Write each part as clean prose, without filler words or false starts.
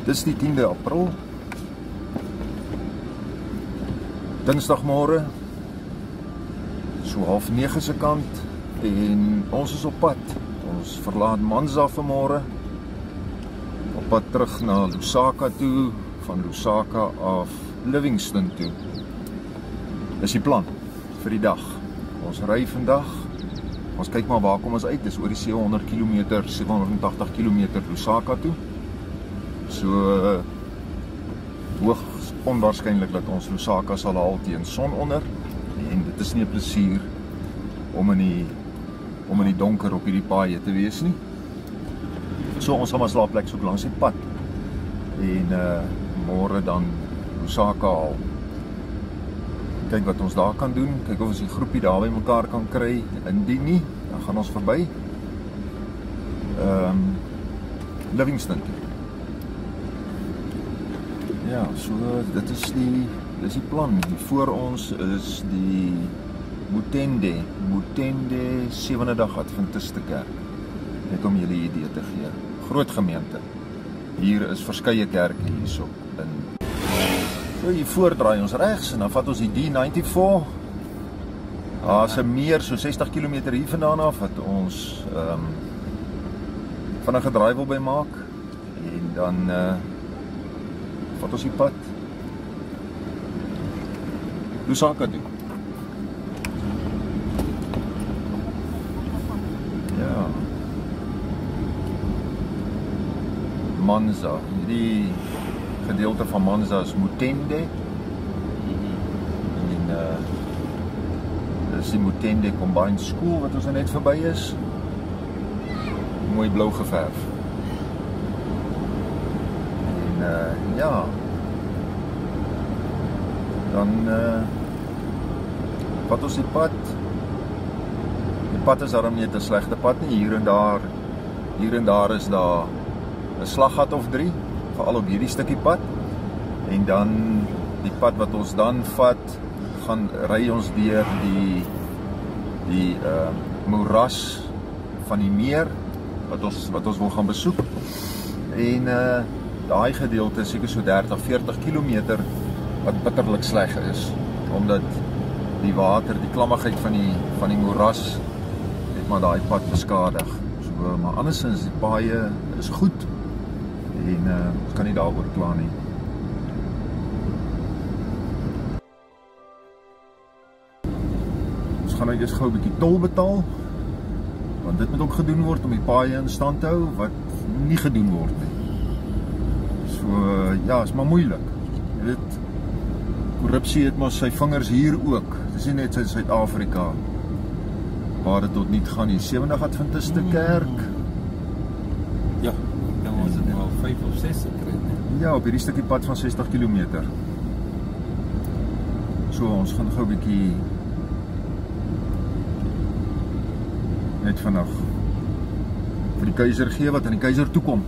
Dis die 10de April. Dinsdagmôre. So 8:30 se kant en ons is op pad. Ons verlaat Mansa vanmôre. Op pad terug na Lusaka toe, van Lusaka af Livingstone toe. Dis die plan vir die dag. Ons ry vandag. Ons kyk maar waar kom ons uit. Dis oor die 700 km, 780 km Lusaka toe. So hoogs onwaarskynlik dat ons Lusaka sal haal teen sononder. En dit is nie 'n plesier om in die donker op hierdie paaie te wees nie. So ons gaan maar slaapplek soek langs die pad. En môre dan Lusaka haal. Kyk wat ons daar kan doen. Kyk of ons die groepie daar by mekaar kan kry. Indien nie, dan gaan ons verby Livingstone toe. Ja, so dit is die plan. Voor ons is die Mutende 7de dag Adventiste kerk. Net om julle 'n idee te gee. Groot gemeente. Hier is verskeie kerke hierso in. So hier voordraai ons regs en dan vat ons die D94. Daar's 'n meer so 60 km hier vandaan af wat ons vinnige draai wil by maak en dan vat ons die pad Lusaka toe. Ja. Mansa. Hierdie gedeelte van Mansa is Mutende. En dis die Mutende Combined School wat ons net verby is. Mooi blou geverf. En ja. Dan wat ons die pad. Die pad is daarom nie 'n slegte pad nie. Hier en daar is daar 'n slaggat of 3, veral op hierdie stukkie pad. En dan die pad wat ons dan vat, ry ons deur die moeras van die meer wat ons wil gaan besoek. En daai gedeelte is seker so 30-40 km wat bitterlik sleg is, omdat die water, die klammigheid van die moeras het maar daai pad beskadig. So, maar andersins die paaie is goed en ons kan nie daaroor kla nie. Ons gaan nou eers gou 'n bietjie tol betaal, want dit moet ook gedoen word om die paaie in stand te hou wat nie gedoen word nie. So ja, is maar moeilik. Jy weet, korrupsie het maar sy vingers hier ook. Dit is nie net in Suid-Afrika waar dit tot niet gaan. Die 7de Adventiste kerk. Ja, dan was dit nou al 5 of 6 gekry. Ja, op hierdie stukkie pad van 60 km. So, ons gaan gou 'n bietjie net vanaf vir die keiser gee wat aan die keiser toekom.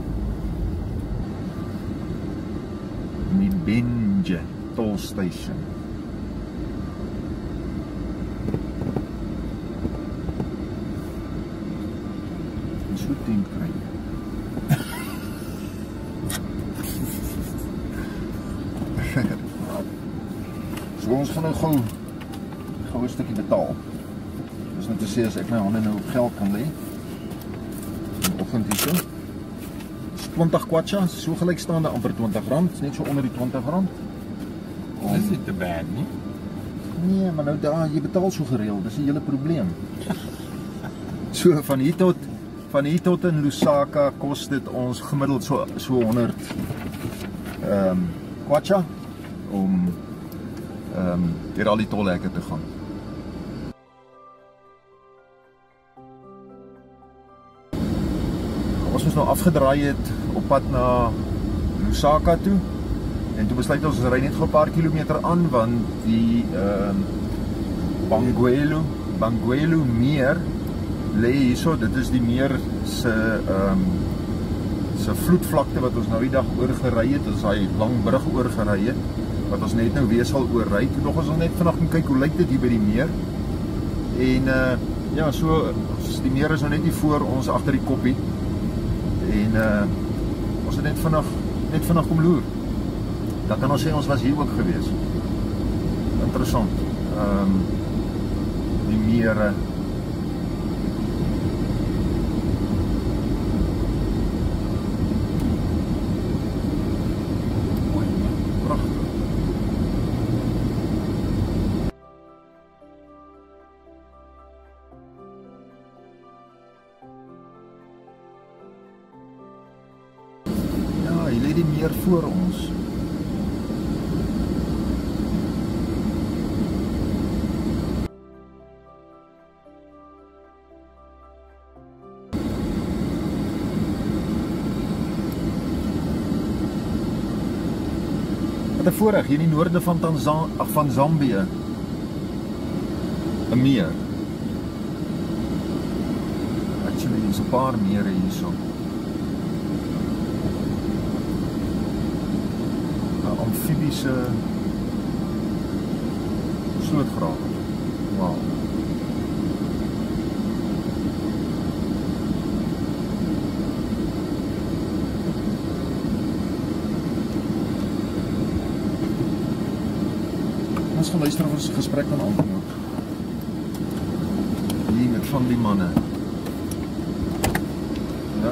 Die Serenje toll station. Ons moet teen kry. So ons gaan nou gou 'n stukkie betaal. Dis net te sê as ek my hande nou op geld kan lê. Vanoggend hierso. 20 kwacha, so gelykstaande amper R20, net so onder die R20. Dis nie te bad nie. Nee, maar nou daar, jy betaal so gereeld, dis 'n hele probleem. So van hier tot in Lusaka kos dit ons gemiddeld so 100 kwacha om deur al die tolhekke te gaan. Ons moes nou afgedraai het op pad na Lusaka toe. En toe besluit ons ry net gou 'n paar kilometer aan, want die Bangwelu meer lê hierso. Dit is die meer se vloedvlakte wat ons nou die dag oorgery het. Ons daai lang brug oorgery het wat ons net nou weer sal oorry. Toe nog ons net vanaand gaan kyk hoe lyk dit hier by die meer. En ja, so die meer is nou net hier voor ons agter die koppie. En ons het net vanaand net vinnig kom loer. Dan kan ons sê ons was hier ook gewees. Interessant. Die mere. Mooi, man. Pragtig. Ja, hier lê die meer voor ons. Wat 'n voorreg hier in die noorde van van Zambië. 'n meer. Actually, is 'n paar mere hierso. 'n amfibiese slootgrawe. Wow. Ons gaan luister of ons gesprek kan aanknoop. Hier met van die manne. Ja.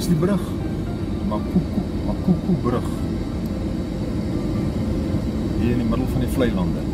Dis die brug. Makuku brug. Hier in die middel van die vlei lande.